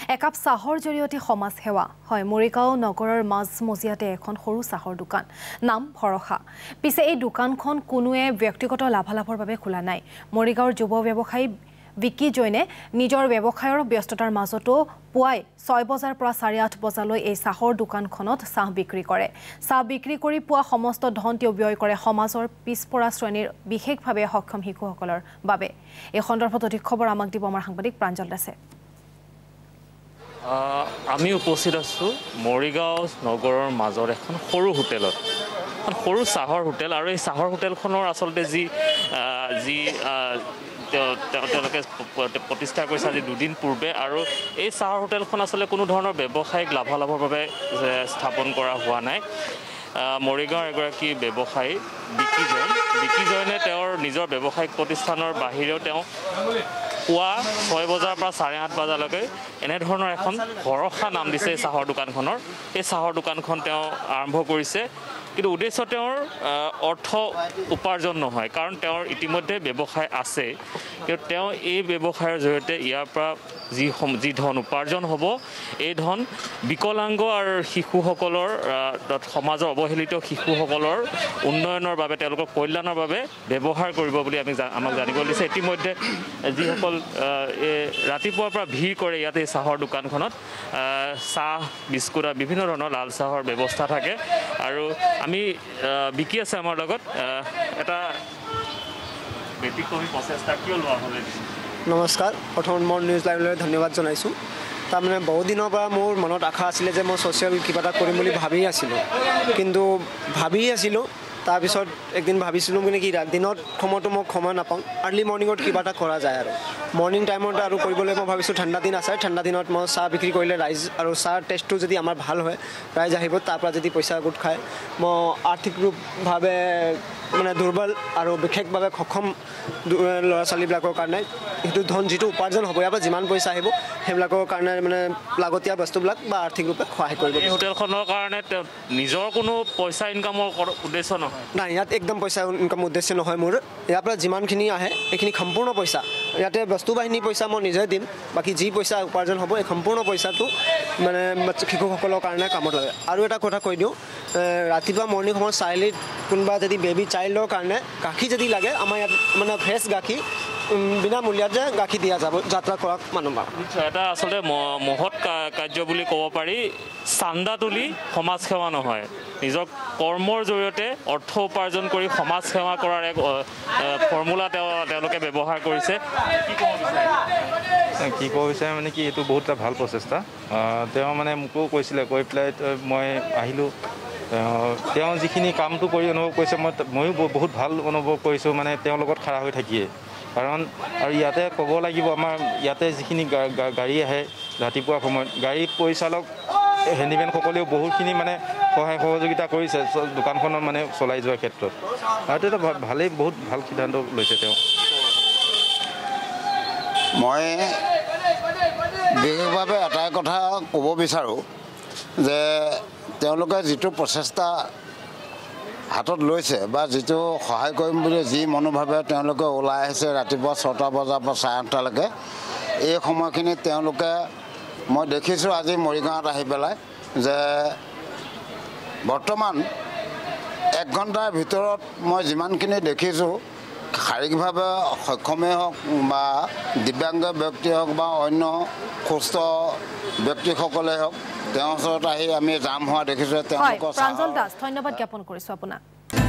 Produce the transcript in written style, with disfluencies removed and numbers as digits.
একাপ চাহৰ জৰিয়তে সমাজ সেৱা হয় মৰিগাঁও নগৰৰ মাজমজিয়াতে এখন সৰু চাহৰ দোকান নাম ভৰসা পিছে এই দোকানখন কোনোৱে ব্যক্তিগত লাভালাভৰ বাবে খোলা নাই মৰিগাঁওৰ যুৱ ব্যৱসায়ী বিকি জৈনে নিজৰ ব্যৱসায়ৰ ব্যস্ততাৰ মাজতো পুৱাই 6 বজাৰ পৰা 8:30 বজালৈ এই চাহৰ দোকানখনত চাহ বিক্ৰী কৰে চাহ বিক্ৰী কৰি পুৱা সমস্ত ধন তেওঁ ব্যয় কৰে সমাজৰ পিছপৰা শ্ৰেণীৰ বিশেষভাৱে সক্ষম শিশুসকলৰ বাবে এই সন্দৰ্ভত অধিক খবৰ আমাক দিব আমাৰ সাংবাদিক প্ৰাঞ্জল দাসে আমি উপস্থিত আছো মৰিগাঁও নগৰৰ মাজৰ এখন সৰু হোটেলত এখন সৰু চাহৰ হোটেল আৰু এই চাহৰ হোটেলখনৰ আচলতে যি তেওঁলোকে প্ৰতিষ্ঠা কৰিছে আজি দুদিন পূৰ্বে আৰু এই চাহৰ হোটেলখন আচলতে কোনো ধৰণৰ ব্যৱসায়িক লাভালাভৰ বাবে স্থাপন কৰা হোৱা নাই মৰিগাঁৱৰ এগৰাকী ব্যৱসায়ী বিকি জৈনে তেওঁৰ নিজৰ ব্যৱসায়িক প্ৰতিষ্ঠানৰ বাহিৰেও তেওঁ পুৱা 6 বজাৰ পৰা 8:30 বজালৈকে এনেধৰণৰ এখন ভৰসা নাম দিছে এই চাহৰ দোকানখনৰ এই চাহৰ দোকানখন তেওঁ আৰম্ভ কৰিছে কিন্তু উদ্দেশ্য তেওঁৰ অৰ্থ উপাৰ্জন নহয় কাৰণ তেওঁৰ ইতিমধ্যে ব্যৱসায় আছে কিন্তু তেওঁ এই ব্যৱসায়ৰ জৰিয়তে ইয়াৰ পৰা যি ধন উপাৰ্জন হ'ব এই ধন বিকলাংগ আৰু শিশুসকলৰ সমাজৰ অৱহেলিত শিশুসকলৰ উন্নয়নৰ বাবে তেওঁলোকৰ কল্যাণৰ বাবে ব্যৱহাৰ কৰিব বুলি আমাক জানিব দিছে ইতিমধ্যে যিসকল ৰাতিপুৱাৰ পৰা ভিৰ কৰে ইয়াতে এই চাহৰ দোকানখনত চাহ বিস্কুট আৰু বিভিন্ন ধৰণৰ লাল চাহৰ ব্যৱস্থা থাকে আৰু আমি বিকি আছে আমাৰ লগত এটা ব্যতিক্ৰমী প্ৰচেষ্টা কিয় লোৱা হ'লে নমস্কাৰ প্ৰথম মই নিউজ লাইভলৈ ধন্যবাদ জনাইছোঁ তাৰমানে বহুত দিনৰ পৰা মোৰ মনত আশা আছিলে যে মই ছ'চিয়েল কিবা এটা কৰিম বুলি ভাবি আছিলোঁ তাৰপিছত একদিন ভাবিছিলোঁ মানে কি দিনত সময়টো মই সময় নাপাওঁ আৰ্লি মৰ্ণিঙত কিবা এটা কৰা যায় আৰু মৰ্ণিং টাইমত আৰু কৰিবলৈ মই ভাবিছোঁ ঠাণ্ডা দিন আছে ঠাণ্ডা দিনত মই চাহ বিক্ৰী কৰিলে ৰাইজ আৰু চাহ টেষ্টটো যদি আমাৰ ভাল হয় ৰাইজ আহিব তাৰ পৰা যদি পইচা গোট খায় মই আৰ্থিক ৰূপভাৱে মানে দুৰ্বল আৰু বিশেষভাৱে সক্ষম ল'ৰা ছোৱালীবিলাকৰ কাৰণে সেইটো ধন যিটো উপাৰ্জন হ'ব ইয়াৰ পৰা যিমান পইচা আহিব সেইবিলাকৰ কাৰণে মানে লাগতীয়া বস্তুবিলাক বা আৰ্থিক ৰূপে সহায় কৰিব এই হোটেলখনৰ কাৰণে নিজৰ কোনো পইচা ইনকামৰ উদ্দেশ্য নহয় নাই ইয়াত একদম পইচা ইনকামৰ উদ্দেশ্য নহয় মোৰ ইয়াৰ পৰা যিমানখিনি আহে এইখিনি সম্পূৰ্ণ পইচা ইয়াতে বস্তু বাহিনী পইচা মই নিজে দিম বাকী যি পইচা উপাৰ্জন হ'ব এই সম্পূৰ্ণ পইচাটো মানে শিশুসকলৰ কাৰণে কামত লাগে আৰু এটা কথা কৈ দিওঁ ৰাতিপুৱা মৰ্ণিং সময়ত চাইল্ড কোনোবা যদি বেবী চাইল্ডৰ কাৰণে গাখীৰ যদি লাগে আমাৰ ইয়াত মানে ফ্ৰেছ গাখীৰ বিনামূলীয়াতে গাখীৰ দিয়া যাব যাত্ৰা কৰা মানুহ এটা আচলতে মহৎ কাৰ্য বুলি ক'ব পাৰি চান্দা তুলি সমাজ সেৱা নহয় নিজৰ কৰ্মৰ জৰিয়তে অৰ্থ উপাৰ্জন কৰি সমাজ সেৱা কৰাৰ এক ফৰ্মুলা তেওঁলোকে ব্যৱহাৰ কৰিছে কি ক'ব বিচাৰে মানে কি এইটো বহুত এটা ভাল প্ৰচেষ্টা তেওঁ মানে মোকো কৈছিলে কৈ পেলাই মই আহিলোঁ তেওঁ যিখিনি কামটো কৰি অনুভৱ কৰিছে ময়ো বহুত ভাল অনুভৱ কৰিছোঁ মানে তেওঁৰ লগত খাৰা হৈ থাকিয়ে কাৰণ আৰু ইয়াতে ক'ব লাগিব আমাৰ ইয়াতে যিখিনি গাড়ী আহে ৰাতিপুৱা সময়ত গাড়ী পৰিচালক হেণ্ডিমেনসকলেও বহুতখিনি মানে সহায় সহযোগিতা কৰিছে দোকানখনৰ মানে চলাই যোৱাৰ ক্ষেত্ৰত আৰু এইটো ভালেই বহুত ভাল সিদ্ধান্ত লৈছে তেওঁ মই বিশেষভাৱে এটাই কথা ক'ব বিচাৰোঁ যে তেওঁলোকে যিটো প্ৰচেষ্টা হাতত লৈছে বা যিটো সহায় কৰিম বুলি যি মনোভাৱে তেওঁলোকে ওলাই আহিছে ৰাতিপুৱা 6টা বজাৰ পৰা 8:30লৈকে এই সময়খিনিত তেওঁলোকে মই দেখিছোঁ আজি মৰিগাঁৱত আহি পেলাই যে বৰ্তমান 1 ঘণ্টাৰ ভিতৰত মই যিমানখিনি দেখিছোঁ শাৰীৰিকভাৱে সক্ষমেই হওক বা দিব্যাংগ ব্যক্তি হওক বা অন্য সুস্থ ব্যক্তিসকলে হওক তেওঁৰ ওচৰত আহি আমি জাম হোৱা দেখিছোঁ তেওঁলোকৰ প্ৰাঞ্জল দাস ধন্যবাদ জ্ঞাপন কৰিছোঁ আপোনাক